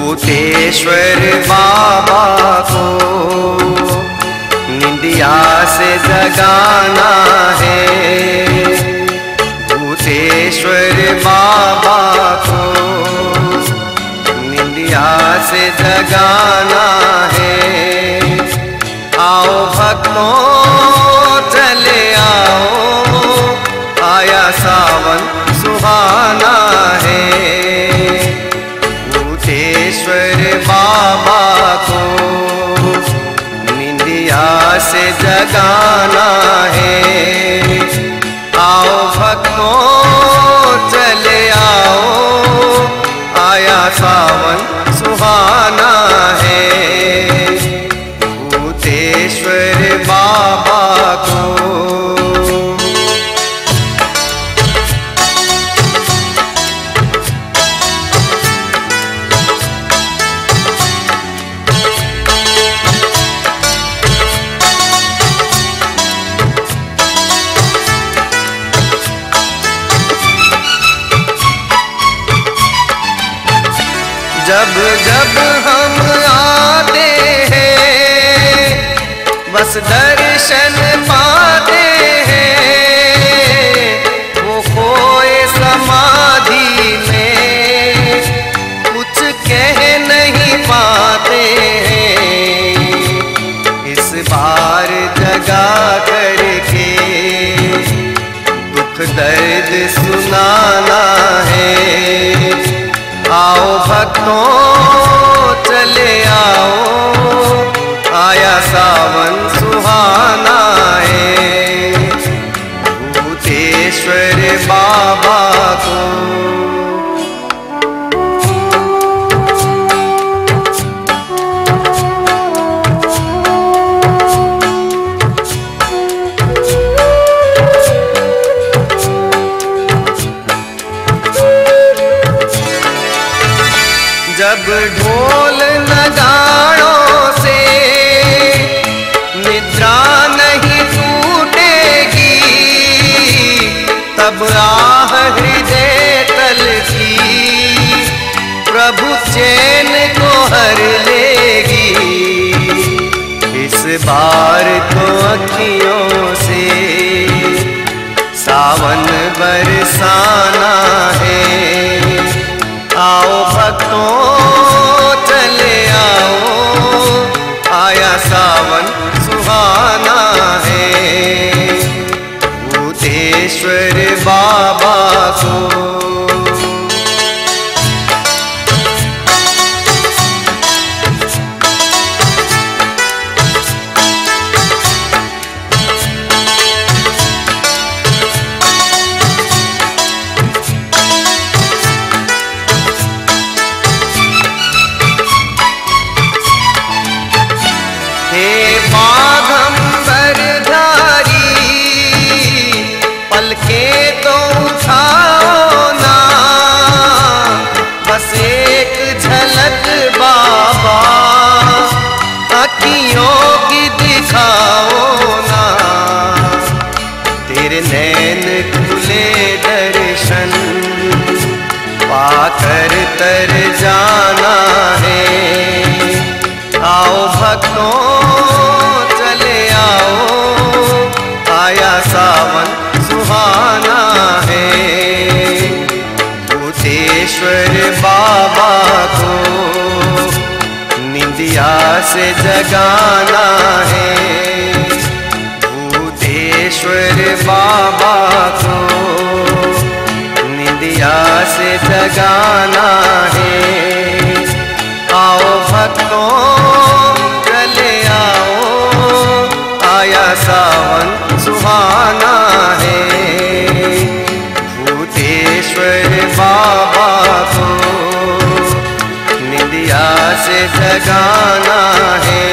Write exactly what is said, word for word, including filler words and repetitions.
भूतेश्वर बाबा को निंदिया से जगाना है। भूतेश्वर बाबा को निंदिया से जगाना है। आओ भक्तों चले आओ, आया सावन सुहाना है। भूतेश्वर बाबा को निंदिया से जगाना है। आओ भक्तों चले आओ, आया सावन सुहाना है। भूतेश्वर बाबा को जब जब हम आते हैं बस दर्शन पाते हैं। वो खोए समाधि में कुछ कह नहीं पाते हैं। इस बार जगा करके दुख दर्द सुनाना है। आओ भक्तों चले आओ, आया सावन सुहाना है। भूतेश्वर बाबा को जब ढोल नगाड़ों से निद्रा नहीं टूटेगी, तब आह हृदय तल की प्रभु चैन को हर लेगी। इस बार तो अखियों से सावन बरसाना है। आओ भक्तों चले आओ, आया सावन सुहाना है। भूतेश्वर बाबा को पलके तो उठाओ ना, बस एक झलक बाबा अखियों की दिखाओ ना। तेरे नैन खुले दर्शन पाकर तर जाना है। आओ भक्तों चले आओ, आया सावन सुहाना है। भूतेश्वर बाबा को निंदिया से जगाना है। भूतेश्वर बाबा को निंदिया से जगाना है। आओ भक्तों चले आओ, आया सावन सुहाना है। भूतेश्वर बाबा को निंदिया से जगाना है।